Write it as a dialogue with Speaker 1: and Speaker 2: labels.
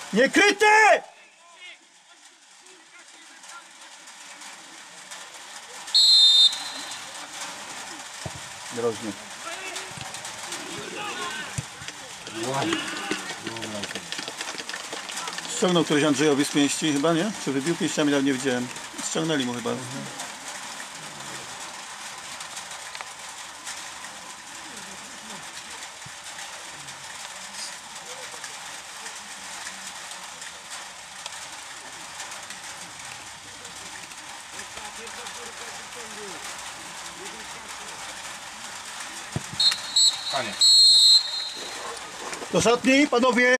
Speaker 1: Niekryty! Groźnie. Ściągnął któryś Andrzejowi z pięści chyba, nie? Czy wybił pięściami, ale nie widziałem. Ściągnęli mu chyba.
Speaker 2: Koniec.
Speaker 1: Do szatni, panowie!